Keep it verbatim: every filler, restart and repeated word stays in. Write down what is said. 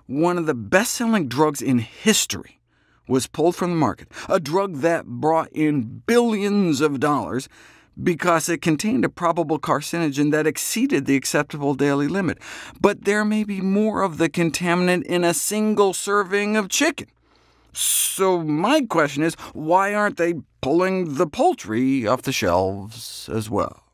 one of the best-selling drugs in history was pulled from the market, a drug that brought in billions of dollars because it contained a probable carcinogen that exceeded the acceptable daily limit. But there may be more of the contaminant in a single serving of chicken. So my question is, why aren't they pulling the poultry off the shelves as well?